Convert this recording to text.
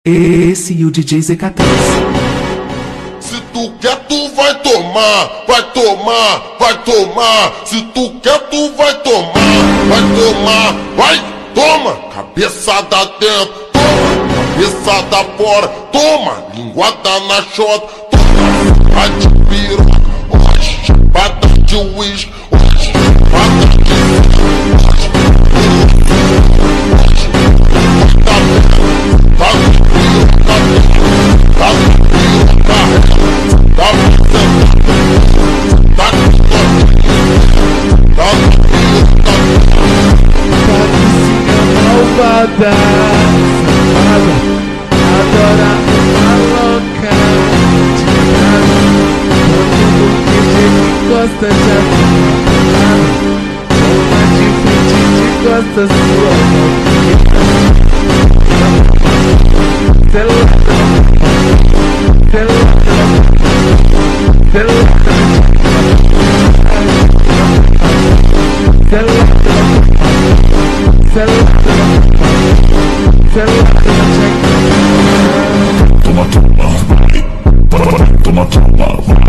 Esse e o DJ ZK3. Se tu quer, tu vai tomar, vai tomar, vai tomar. Se tu quer, tu vai tomar, vai tomar, vai, toma. Cabeçada dentro, toma. Cabeçada fora, toma. Linguada na chota, toma. Vai de piroca, oxe, bata de uísque, oxe, bata de oxe, tá vendo? Tá de piroca, tá de piroca, tá vendo? Tá de piroca, tá de piroca. Malvada, safada, adora uma louca, tirada. Todo mundo que gosta de afirmar, toma de frente de gosta sua mão. Toma, toma, vai. Toma, toma, vai.